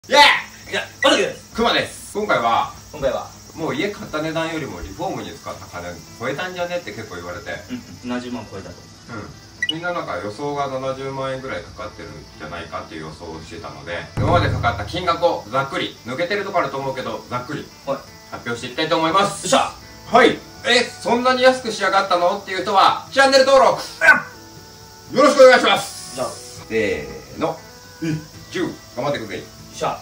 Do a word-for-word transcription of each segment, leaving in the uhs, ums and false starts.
イエーイ。いや、まさきです。くまです。今回は今回はもう家買った値段よりもリフォームに使った金超えたんじゃねって結構言われて、 うん、ななじゅうまん超えたと。 うん、みんななんか予想がななじゅうまんえんぐらいかかってるんじゃないかっていう予想をしてたので、今までかかった金額をざっくり、抜けてるとこあると思うけどざっくり発表していきたいと思います。よっしゃ。はい。え、そんなに安く仕上がったのっていう人はチャンネル登録よろしくお願いします。 じゃあせーの、じゅう頑張ってくれ。よっしゃ。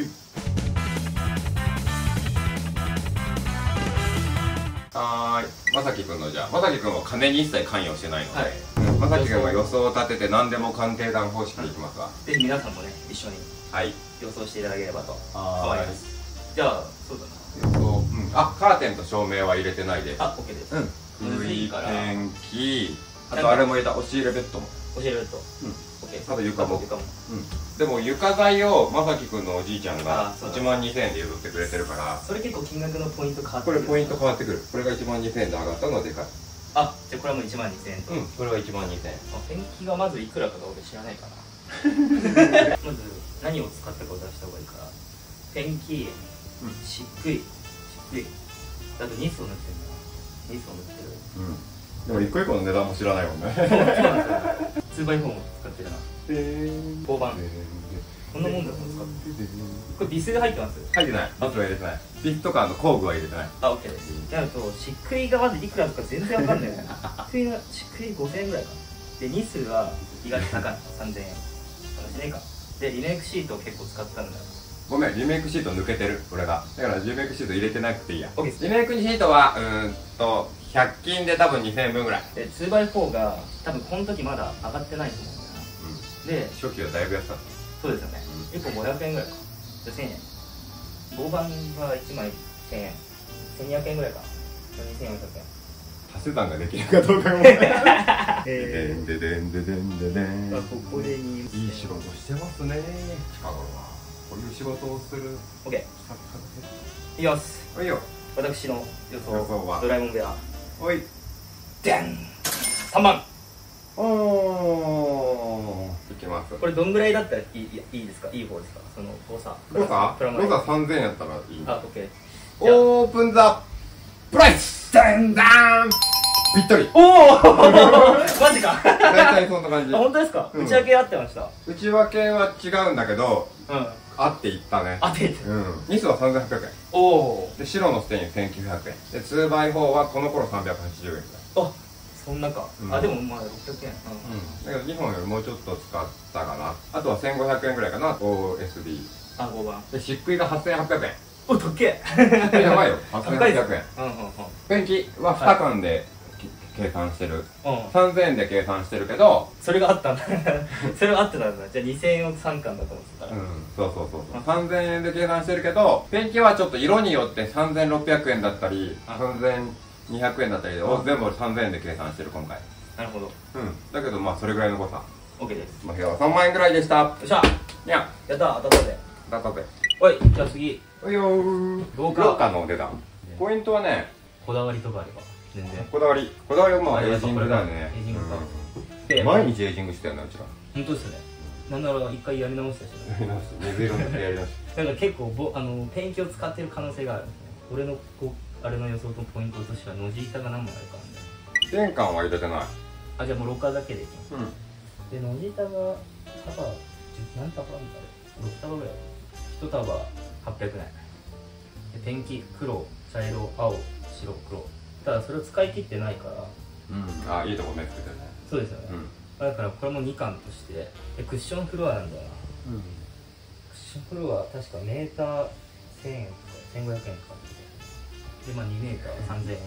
はーい、まさきくんのじゃあ、まさきくんは金に一切関与してないので、 はい、 まさきくんは予想を立てて何でも鑑定団方式でいきますわ。 ぜひ皆さんもね、一緒に予想していただければと思います。じゃあ、そうだな。 予想、うん、あ、カーテンと照明は入れてないです。 あ、オッケーです。 うん。空い天気、あとあれも入れた、押し入れベッドも。 押し入れベッド。 うん。 オッケー。 あと床も。 床も。 うん。でも床材をまさきくんのおじいちゃんがいちまんにせんえんで譲ってくれてるから、 それ結構金額のポイント変わってくる。 これポイント変わってくる。これがいちまんにせんえんで上がったのはでかい。 あ、じゃあこれはもういちまんにせんえんと。 うん、これはいちまんにせんえん。 ペンキがまずいくらかが俺知らないかな。まず何を使ったかを出した方がいいから。ペンキ、漆喰、漆喰、あとニスを塗ってるんだな。ニスを塗ってる。 うん。でも一個一個の値段も知らないもんね。 そうなんですよ。ツーバイフォーも使ってるな。合板。こんなもんだと使ってる。これビス入ってます？ 入ってない。ビスは入れてない。ビスとかあの工具は入れてない。 あ、オッケーです。ってなると漆喰がまずいくらとか全然わかんないよね。漆喰が漆喰ごせんえんぐらいか。でニスは意外と高い。さんぜんえん。話ねえか。でリメイクシートを結構使ったんだよ。 ごめん、リメイクシート抜けてる俺が。だからリメイクシート入れてなくていいや。 オッケーです。 リメイクシートはうーんとひゃく均で多分にせんえんぶんぐらい。 で ツーバイフォー が多分この時まだ上がってないと思うんだよな。うん、で初期はだいぶ安かった。 そうですよね。いっぽんごひゃくえんぐらいか。じゃあせんえん。合板はいちまいせんえん。せんにひゃくえんぐらいか。にせんよんひゃくえん。 足し算ができるかどうかも。でえんででんででんででん。 ここでにいい仕事してますね。近頃はこういう仕事をする。 オッケー。いきます。 おいよ。 私の予想予想はドラえもん部屋。 おい。 でん。さんまん。 おお。いきます。 これどんぐらいだったらいいいいですか？いい方ですか？その誤差。 誤差？誤差さんぜんえんやったらいい。 あ、オッケー。 オープンザプライス。ダンダン。ぴったり。 おお。マジか。 大体そんな感じ。 あ、本当ですか？内訳合ってました。 内訳は違うんだけど、うん。合っていったね。 合っていった。 うん。ニスはさんぜんはっぴゃくえん。おお。で白のステインせんきゅうひゃくえん。でツーバイフォーはこの頃さんびゃくはちじゅうえんぐらい。 あ、そんなか。あ、でもまだろっぴゃくえん。 うん。だけどにほんよりもうちょっと使ったかな。あとはせんごひゃくえんぐらいかな。オーエスディー。 あ、合板。 で漆喰がはっせんはっぴゃくえん。 お、高え。 やばいよ。はっせんはっぴゃくえん。 うんうんうん。 ペンキはに缶で計算してる。さんぜんえんで計算してるけど、 それがあったんだ。それがあってたんだ。じゃあにせんえんをさん缶だと思ってたら。 うん、そうそうそうそう。さんぜんえんで計算してるけど、ペンキはちょっと色によってさんぜんろっぴゃくえんだったり、さんぜんにひゃくえんだったりを全部さんぜんえんで計算してる今回。 なるほど。 うん。だけどまあそれぐらいの誤差。 オッケーです。 まあ部屋はさんまんえんぐらいでした。よっしゃ。 にゃ。 やった当たったぜ。 当たったぜ。 おい、じゃあ次。 おいよー。 廊下。 廊下のお値段。ポイントはね、 こだわりとかあれば。全然。 こだわり。こだわりはまあエイジングだよね。 エイジングか。 毎日エイジングしてたよね、うちら。 本当ですね。なんなら一回やり直したしね。 やり直し。水色のやり直し。 なんか結構ぼあのペンキを使ってる可能性があるんですね。俺のこあれの予想とポイントとしてはノジ板が何枚あるかなんで。 玄関は入れてない。 あ、じゃあもう廊下だけでいきます。 うん。 でノジ板が束何束あるんだろう。ろく束ぐらい。いち束はっぴゃくえん。でペンキ黒、茶色、青、白、黒。ただそれを使い切ってないから。 うん。あ、いいとこ目つけてるね。 そうですよね。だからこれもに缶としてでクッションフロアなんだよな。うん。クッションフロア確かメーターせんえんとかせんごひゃくえんとかで、まあにメーターさんぜんえん。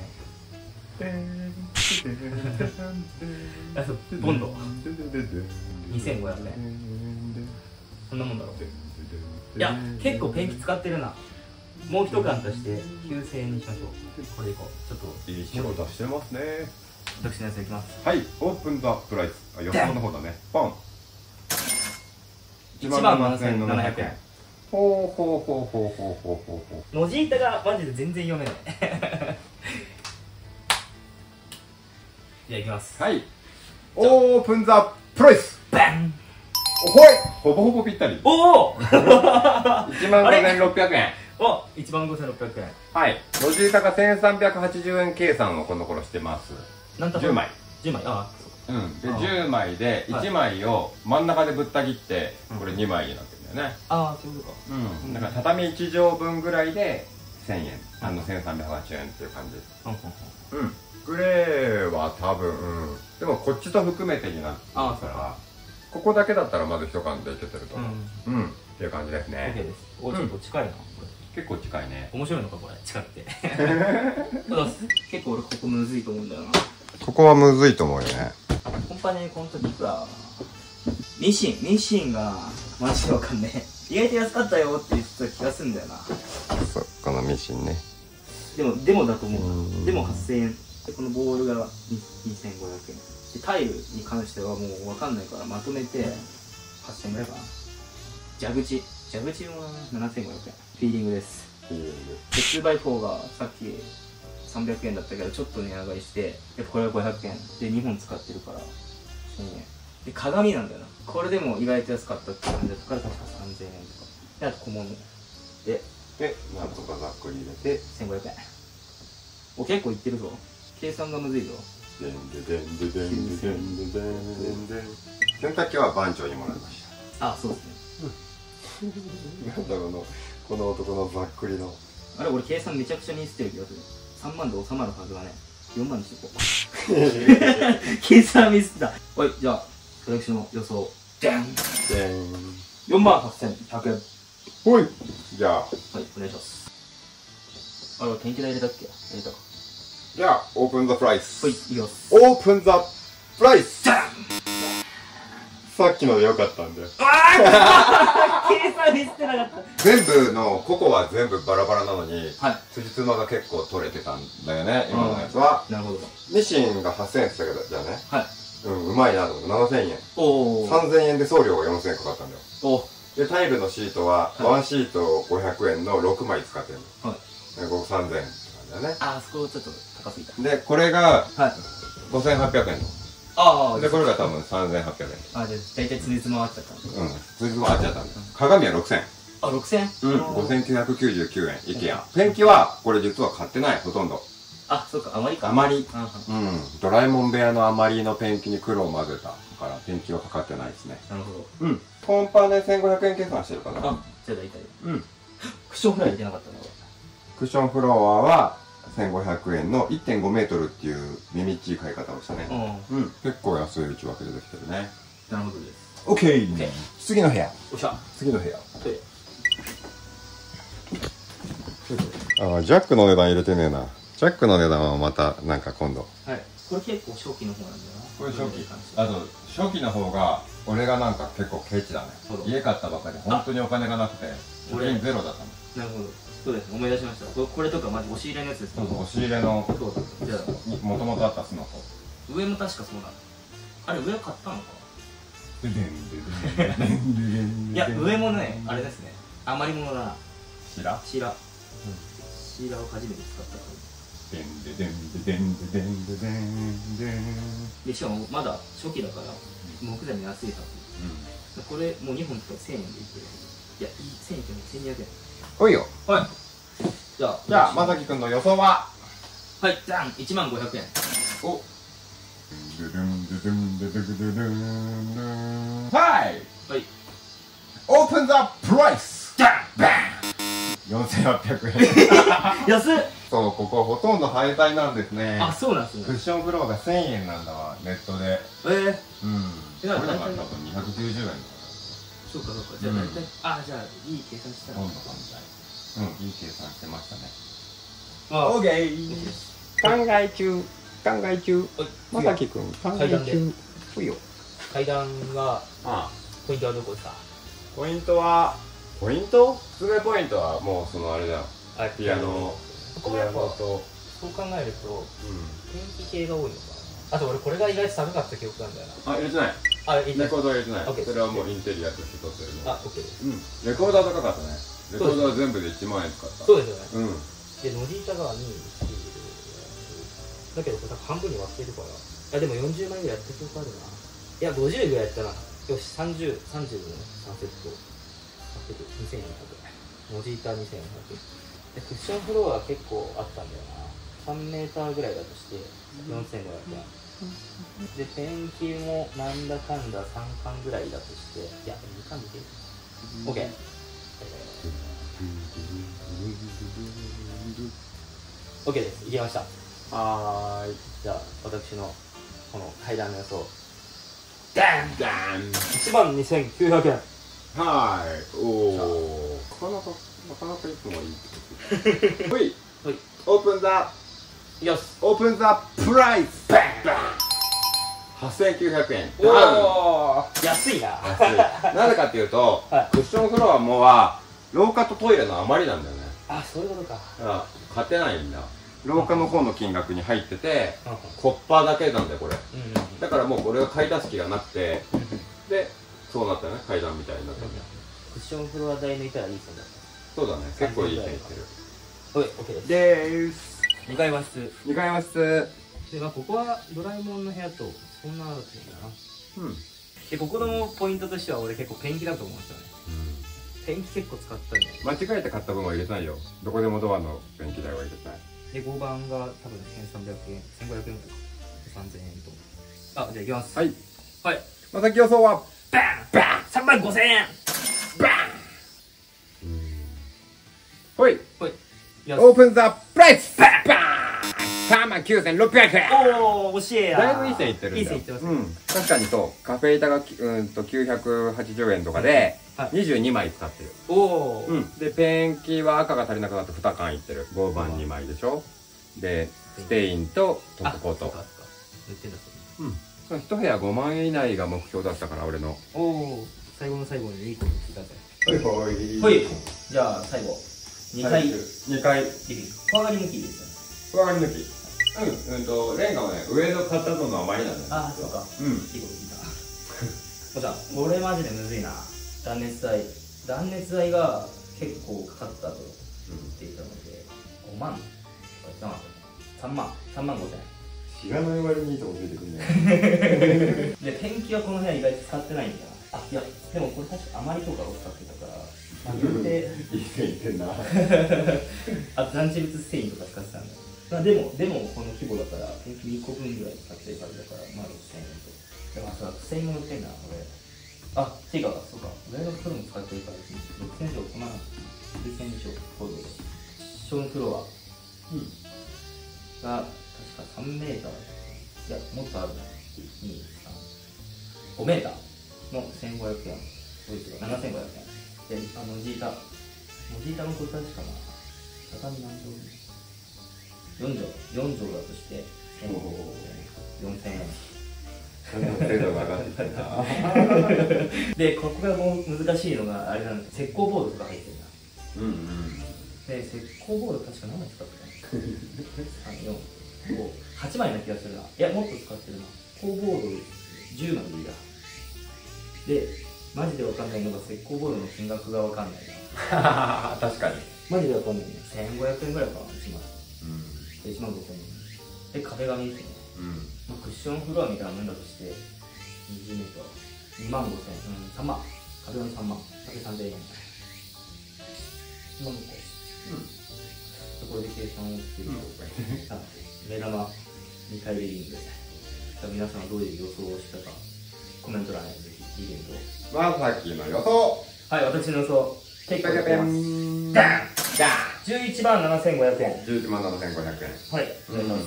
あ、そう、ボンドにせんごひゃくえん。そんなもんだろう。いや、結構ペンキ使ってるな。もう一缶としてきゅうせんえんにしましょう。これいこう。ちょっといい仕事してますね。 私のやついきます。 はい、オープンザプライス。あ、予想の方だね。ポン。 いちまんななせんななひゃくえん。 ほうほうほうほうほうほうほうほう。ノジ板がマジで全然読めない。じゃあいきます。 はい。オープンザプライス。 バン。 ほいほぼほぼぴったり。 おおいちまんごせんろっぴゃくえん。 おいちまんごせんろっぴゃくえん。 はい。ロジータがせんさんびゃくはちじゅうえん計算をこの頃してます。 なんとじゅうまい。 じゅうまい。ああ、うん。で、じゅうまいでいちまいを真ん中でぶった切って、これにまいになってるんだよね。 ああ、そういうことか。 うん。だから畳いちじょうぶんぐらいでせんえん。あのせんさんびゃくはちじゅうえんっていう感じ。うん。グレーは多分、うん。でもこっちと含めてになってるから、ここだけだったらまず一缶でいけてると思う。うん。っていう感じですね。 OK です。お、ちょっと近いな。 結構近いね。 面白いのかこれ、近くて。結構俺ここむずいと思うんだよな。 ここはむずいと思うよね。 コンパネこの時いくらミシン、ミシンがマジでわかんねえ。意外と安かったよって言ってた気がするんだよな。 そう、このミシンね。でも、でもだと思う。でもはっせんえん。で、このボールがにせんごひゃくえん。で、タイルに関してはもうわかんないからまとめてはっせんえんぐらいかな。蛇口。蛇口もななせんごひゃくえん。フィーリングです。フィーリング。で、ツーバイフォー がさっきさんびゃくえんだったけど、ちょっと値上がりして、やっぱこれはごひゃくえん。で、にほん使ってるからせんえん。で、鏡なんだよな。これでも意外と安かったって感じだったから、確かさんぜんえんとか。で、あと小物。で、 で、なんとかざっくり入れてせんごひゃくえん。お、結構いってるぞ。計算がむずいぞ。 でんででんででんででんででんででん。洗濯機は番長にもらいました。 あ、そうですね。 なんだろうの、この男のざっくりの。 あれ、俺計算めちゃくちゃにしてる気がする。さんまんで収まるはずがね。よんまんにしていこう。計算ミスった。はい、じゃあ、私の予想。じゃんじゃんよんまんはっせんひゃくえん。 ほい。じゃあ。はい、 お願いします。あれ、天気代入れたっけ入れたか。 じゃあ、オープンザプライス。 はい、いきます。 オープンザプライス。 じゃんさっきのでよかったんだよ。 ああ計算ミスってなかった。全部のココは全部バラバラなのに、 はい、 辻褄が結構取れてたんだよね、今のやつは。 なるほど。 ミシンがはっせんえんって言ったけど、じゃあね。 はい。 うん、うまいなと思って、ななせんえん。 おお。 さんぜんえんで送料がよんせんえんかかったんだよ。 おで、タイルのシートは、ワンシートごひゃくえんのろくまい使ってるの。はい。で、ご、さんぜんえんって感じだね。 ああ、そこちょっと高すぎた。 で、これが、はい。ごせんはっぴゃくえんの。ああ。で、これが多分さんぜんはっぴゃくえん。 ああ、じゃあ、大体つじつま合っちゃったんだ。 うん。つじつま合っちゃったんだ。鏡はろくせんえん。 あ、ろくせんえんうん。ごせんきゅうひゃくきゅうじゅうきゅうえん。イケア。ペンキは、これ実は買ってない、ほとんど。 あ、そうか、余りか。 余り。うん。ドラえもん部屋の余りのペンキに黒を混ぜたから、ペンキはかかってないですね。 なるほど。 うん。コンパでせんごひゃくえん計算してるかな。あ、 じゃあ大体。 うん。 クッションフライ入れなかったね、 クッションフロアは、せんごひゃくえんの いってんごメートルっていう耳っちい買い方をしたね。うん。結構安い内訳でできてるね。 なるほどです。 オッケー。次の部屋。 よっしゃ。 次の部屋。 トイレ。 ああ、ジャックの値段入れてねえな。ジャックの値段はまたなんか今度。 はい。これ結構初期の方なんだよな。 これ初期。あと初期の方が俺がなんか結構ケチだね。家買ったばかり本当にお金がなくて貯金ゼロだったの。 なるほど。そうですね、思い出しました。これ、これとかマジ押し入れのやつですね。 そうそう、押し入れのじゃあもともとあったスマホ。 上も確かそうなの。あれ上買ったのか。いや上もね、あれですね、余り物だな。 シラシラシラを初めて使ったから。 でんででんででんででんででんでんで、しかもまだ初期だから木材も安いはず。これもうにほんとせんえんでいくれ。いや、せんえんってもせんにひゃくえん。 おいよ。 はい。じゃあ、 じゃあ、まさきくんの予想は。 はい、じゃん、いちまんごひゃくえん。お。 はい。 はい。 オープンザプライス。じゃん、バン。よんせんはっぴゃくえん。 安っ。 そう、ここほとんど廃材なんですね。 あ、そうなんですね。 クッションフロアがせんえんなんだわ、ネットで。 ええ。 うん。これだから多分にひゃくきゅうじゅうえんだから。 そうかそうか。じゃあ大体、あ、じゃあいい計算したら。 今度考え。うん、いい計算してましたね。 あ、 オーケー。考え中、考え中。まさきくん、考え中。ふよ。 階段は、ポイントはどこですか？ ポイントは、ポイント？すべポイントはもうそのあれだよ。ピアノ。 ピアノと。そう考えると、天気系が多いのかな。あと俺これが意外と高かった記憶なんだよな。 あ、入れてない。 あ、入れてない。 レコードは入れてない。それはもうインテリアとして撮ってるの。 あ、オッケーです。 うん。レコードは高かったね。レコードは全部でいちまんえん使った。 そうですよね。 うん。 で、ノジータがに、だけどこれ多分半分に割ってるから。いやでもよんじゅうまいぐらいやってるとあるな。いや、ごじゅうぐらいやったな。 よし、さんじゅう、さんじゅうのさんセットかけるにせんよんひゃく、モジーターにせんよんひゃくで、クッションフロア結構あったんだよな。さんメーターぐらいだとしてよんせんごひゃくえんで、ペンキもなんだかんださんかんぐらいだとして、いや、にかんでいける OK、えー、OK です。いけました。 はーい。 じゃあ私のこの階段の予想、ダンダン。 いちまんにせんきゅうひゃくえん。 はーい。おお。なかなかなかなかいつもいいってこと。ほい。 ほい。 オープンザ。 よし。 オープンザプライス。バンバン。はっせんきゅうひゃくえん。 おお。安いな。 安い。なぜかっていうと、 はい、 クッションフロアもは廊下とトイレの余りなんだよね。 あ、そういうことか。 だから勝てないんだ。廊下の方の金額に入ってて、コッパーだけなんだよこれ。だからもうこれが買い出す気がなくて、でそうなったね、階段みたいになったんだよ。 クッションフロア代抜いたらいい線だった。 そうだね、結構いい線いってる。 はい、OK です。 でーす。 にかい和室。 にかい和室で、まあここはドラえもんの部屋とそんなあるんだな。 うん。 で、ここのポイントとしては俺結構ペンキだと思うんですよね。ペンキ結構使ったんで。 間違えて買った分は入れてないよ。どこでもドアのペンキ代は入れてない。 で、合板が多分せんさんびゃくえん、せんごひゃくえんぐらいか。さんぜんえんと。あ、じゃあいきます。 はい。 はい。 まさき予想はバンバン !さんまんごせんえんバンほい。 ほい。 オープンザプライスバンバン さんまんきゅうせんろっぴゃくえん。 おー、惜しいや。 だいぶいい線いってるんだよ。 いい線いってますね。 うん。確かにそう。カフェ板がうんときゅうひゃくはちじゅうえんとかでにじゅうにまい使ってる。 おー。 うん。で、ペンキは赤が足りなくなってにかんいってる。合板にまいでしょ。で、ステインとトップコート。 塗ってんだそう。 うん。一部屋ごまんえん以内が目標だったから、俺の。 おお、最後の最後にいいこと言ってください。 ほいほい。 ほい。じゃあ最後にかいにかいリビング。小上がり抜きです小上がり抜き。うん、うんとレンガはね、上の買ったのの余りなんだよ。 ああ、そうか。 うん。 いいこと聞いた。おじゃん、これマジでむずいな。断熱材断熱材が結構かかったと言っていたので、ごまんとか言ってなかったさんまんさんまんごせんえん。 知らない割にいいとこついてくるね。 で、ペンキはこの部屋意外と使ってないんだよな。あ、いや、でもこれ確か余りとかを使ってたから、まあ、言うていい線いってんな。 あと残地物繊維とか使ってたんだよ。まあでも、でもこの規模だから、ペンキにこぶんぐらい使ってる感じだから、まあろくせんえんと。でもさ、くせんえんも売ってんな、これ。あ、ていうか、そうか、上のフローも使ってるから、ろくせんえん以上、こんな、きゅうせんえん以上、こういうショーンフロア、うん、が、確かさんメーター、いや、もっとあるな。に、さん、ごメーターのせんごひゃくえん、こいつがななせんごひゃくえん。で、あの、モジータ、モジータのこれ確かな、畳何畳よんじょう、よんじょうだとして、よんせんえん。 精度が上がってきたな。 で、ここがもう難しいのが、あれなんです、石膏ボードとか入ってるな。 うんうん。 で、石膏ボード確か何枚使ってたの ?さん、よん、ご、はちまいな気がするな。いや、もっと使ってるな。石膏ボードじゅうまいでいいや。で、マジでわかんないのが、石膏ボードの金額がわかんないな。確かに。 マジでわかんないね。せんごひゃくえんぐらいかな、いちまい。 うん。 で、いちまんごせんえん。で、壁紙ですね。 うん。 まあ、クッションフロアみたいなもんだとして、にじゅうメートル、にまんごせんえん、うん、さんまん、壁紙さんまん、壁さんぜんえん。今の子。うん。これで計算をしていると、うん、目玉にかいリビング。皆さんはどういう予想をしたか、コメント欄へぜひリビングを。 まさきの予想。 はい、私の予想。結構やってます。ダンダンじゅういちまんななせんごひゃくえん。 じゅういちまんななせんごひゃくえん。 はい、お願いします。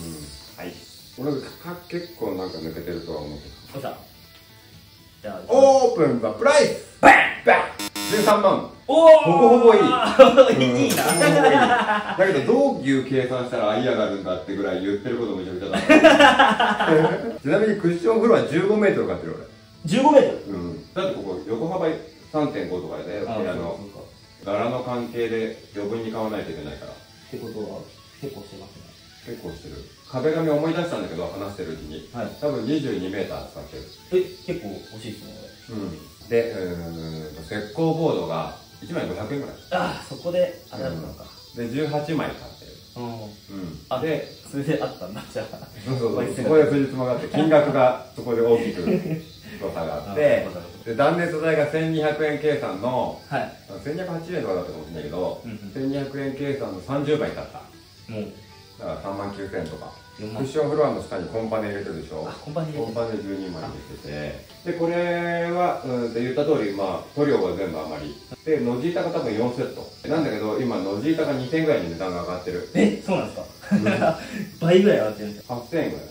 はい。俺、結構なんか抜けてるとは思うけど。 おっしゃ。じゃあ、 オープンザプライスバンバンじゅうさんまん。 おおほぼほぼいい。 いいな。 だけどどういう計算したら相上がるんだってぐらい言ってることめちゃくちゃだ。ちなみにクッションフロアじゅうごメートル買ってる俺。 じゅうごメートル。 うん。だってここ横幅 さんてんご とかで、部屋の柄の関係で余分に買わないといけないから。 ってことは結構してますね。 結構してる。壁紙思い出したんだけど話してるうちに、はい、多分にじゅうにメーター使ってる。 え、結構欲しいですねこれ。うん。 で、うーんと石膏ボードがいちまいごひゃくえんぐらい。 ああ、そこで当たるのか。 うん、でじゅうはちまい買ってる。 うん。 うん。 あ、 で、 それであったんだ、じゃあ。 そうそうそう、そこで辻褄があって、金額がそこで大きく誤差があって、で断熱材がせんにひゃくえん計算の、はい、せんにひゃくはちじゅうえんとかだったかもしれないけど、うんうん、せんにひゃくえん計算のさんじゅうばいだった。もうだからさんまんきゅうせんえんとか。クッションフロアの下にコンパネ入れてるでしょ。コンパネ入れてる。コンパネじゅうにまい入れてて、でこれはうんで言った通り、まあ塗料は全部余りで、ノジータが多分よんセットなんだけど、今ノジータがにせんえんぐらいに値段が上がってる。 え、そうなんですか？倍ぐらい上がってるんですか？ はっせんえんぐらい。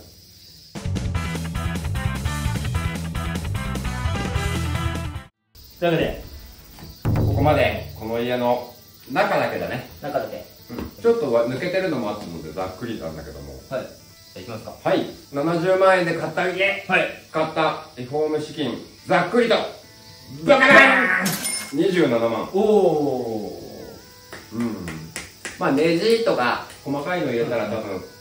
というわけでここまでこの家の中だけだね。 中だけ、 うん、ちょっと抜けてるのもあったのでざっくりなんだけども、 はい、じゃあいきますか。 はい、ななじゅうまんえんで買った家、はい、買ったリフォーム資金ざっくりとバカーンにじゅうななまん。おお、うん、まあネジとか細かいの入れたら多分うんうんよ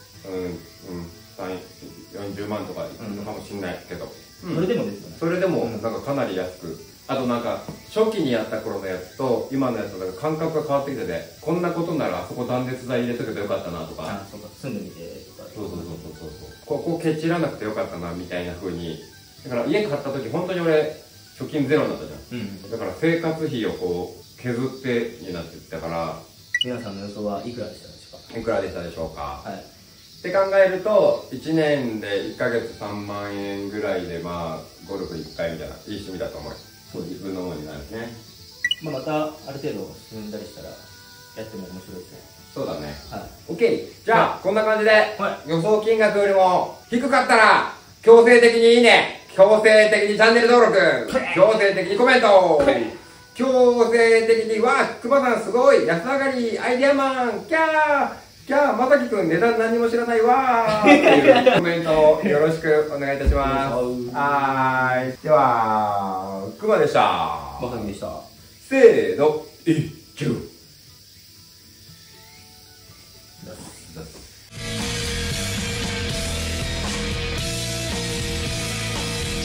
んじゅうまんとかいくのかもしれないけど、 うん、それでもですよね。 それでもなんかかなり安く、あとなんか初期にやった頃のやつと今のやつと感覚が変わってきてて、こんなことならあそこ断熱材入れとけばよかったなとか、 あ、そうか、住んでみてとか、 そうそうそうそうそう、ここケチらなくてよかったなみたいな風に。だから家買った時本当に俺貯金ゼロになったじゃん、うん、だから生活費をこう削ってになってったから。 皆さんの予想はいくらでしたでしょうか？ いくらでしたでしょうか？はい、って考えるといちねんでいっかげつさんまんえんぐらいでまあゴルフいっかいみたいないい趣味だと思う。そう自分のものになるですね。 まあまたある程度進んだりしたらやっても面白いですね。 そうだね。はい。OK。じゃあ、はい、こんな感じで、はい、予想金額よりも低かったら強制的にいいね、強制的にチャンネル登録、強制的にコメント、強制的にわあくまさんすごい安上がりアイデアマンキャーキャーまさきくん値段何も知らないわーっていうコメントをよろしくお願いいたします。はーい。では、くまでした。 まさきでした。 せーの、いっちゅう。